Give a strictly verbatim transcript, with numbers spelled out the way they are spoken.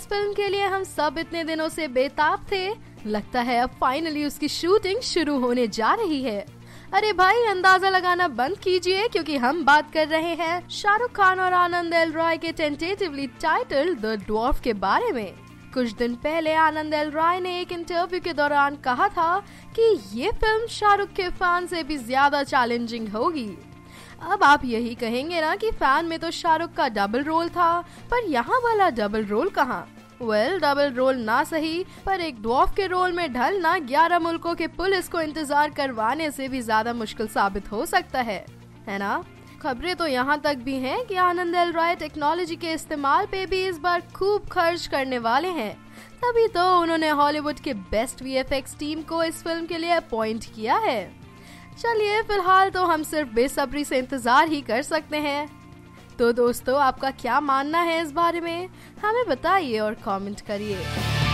इस फिल्म के लिए हम सब इतने दिनों से बेताब थे, लगता है अब फाइनली उसकी शूटिंग शुरू होने जा रही है। अरे भाई अंदाजा लगाना बंद कीजिए, क्योंकि हम बात कर रहे हैं शाहरुख खान और आनंद एल रॉय के टेंटेटिवली टाइटल द ड्वार्फ के बारे में। कुछ दिन पहले आनंद एल रॉय ने एक इंटरव्यू के दौरान कहा था कि ये फिल्म शाहरुख के फैन से भी ज्यादा चैलेंजिंग होगी। अब आप यही कहेंगे ना कि फैन में तो शाहरुख का डबल रोल था, पर यहाँ वाला डबल रोल कहाँ? वेल डबल रोल ना सही, पर एक ड्वार्फ के रोल में ढलना ग्यारह मुल्कों के पुलिस को इंतजार करवाने से भी ज्यादा मुश्किल साबित हो सकता है, है ना? खबरें तो यहाँ तक भी हैं कि आनंद एल रॉय टेक्नोलॉजी के इस्तेमाल पे भी इस बार खूब खर्च करने वाले हैं, तभी तो उन्होंने हॉलीवुड के best V F X team को इस फिल्म के लिए अपॉइंट किया है। चलिए फिलहाल तो हम सिर्फ बेसब्री से इंतजार ही कर सकते हैं। तो दोस्तों, आपका क्या मानना है इस बारे में? हमें बताइए और कमेंट करिए।